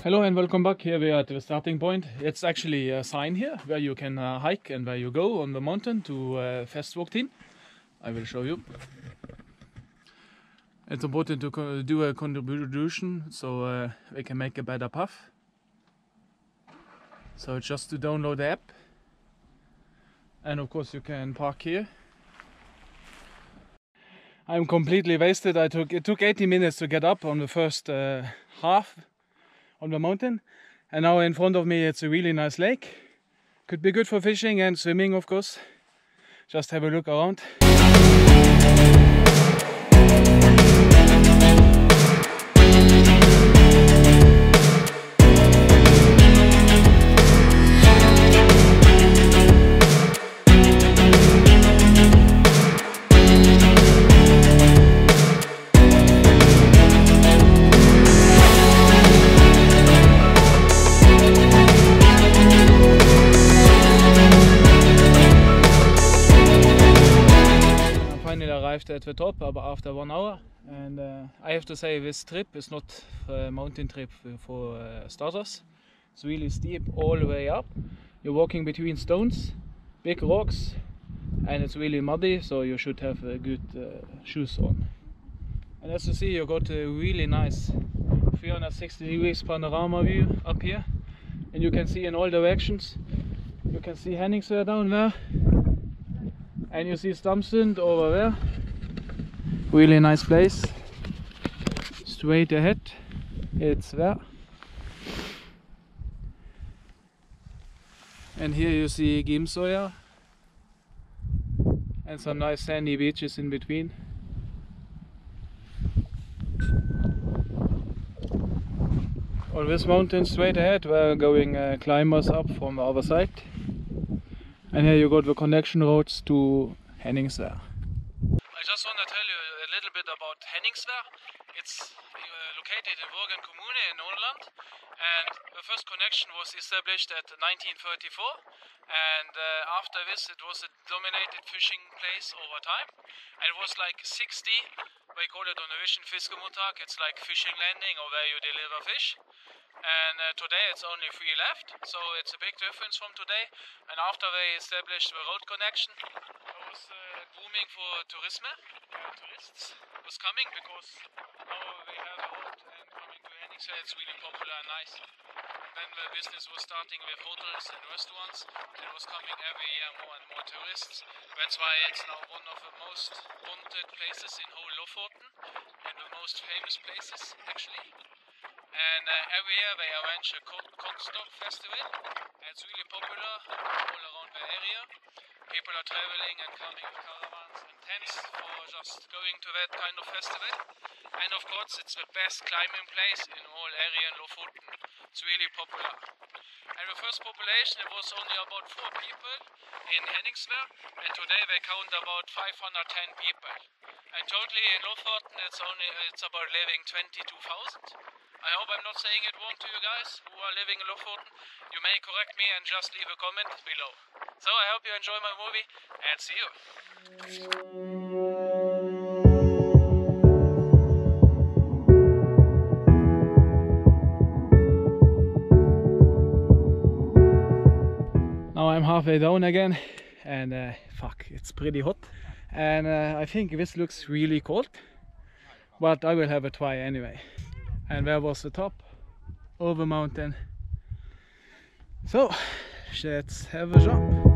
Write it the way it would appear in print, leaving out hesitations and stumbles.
Hello and welcome back. Here we are at the starting point. It's actually a sign here where you can hike and where you go on the mountain to Festvågtind. I will show you. It's important to do a contribution so we can make a better path. So it's just to download the app. And of course you can park here. I'm completely wasted. It took 80 minutes to get up on the first half on the mountain, and now in front of me it's a really nice lake. Could be good for fishing and swimming, of course. Just have a look around. Arrived at the top about after 1 hour, and I have to say this trip is not a mountain trip for starters. It's really steep all the way up. You're walking between stones, big rocks, and it's really muddy, so you should have good shoes on. And as you see, you got a really nice 360 degrees panorama view up here, and you can see in all directions. You can see Henningsvær down there, and you see Stamsund over there. Really nice place. Straight ahead, it's there. And here you see Gimsøya and some nice sandy beaches in between. On this mountain straight ahead we're going climbers up from the other side. And here you got the connection roads to Henningsvær. I just want to tell you a little bit about Henningsvær. It's located in Vågan Kommune in Nordland, and the first connection was established at 1934, and after this it was a dominated fishing place over time, and it was like 60, we call it on Norwegian fiskemottak, it's like fishing landing or where you deliver fish. And today it's only 3 left, so it's a big difference from today. And after they established the road connection, it was booming for tourism. Tourists was coming because now we have a road and coming to Henningsvær, it's really popular and nice. And then the business was starting with hotels and restaurants, and it was coming every year more and more tourists. That's why it's now one of the most wanted places in whole Lofoten, and the most famous places actually. And every year they arrange a Kortstokk festival. It's really popular all around the area. People are traveling and coming with caravans and tents for just going to that kind of festival. And of course it's the best climbing place in all area in Lofoten. It's really popular. And the first population, it was only about 4 people in Henningsvær, and today they count about 510 people. And totally in Lofoten it's about living 22,000. I hope I'm not saying it wrong to you guys who are living in Lofoten. You may correct me and just leave a comment below. So I hope you enjoy my movie, and see you. Now I'm halfway down again, and fuck, it's pretty hot. And I think this looks really cold, but I will have a try anyway. And there was the top of the mountain. So let's have a jump.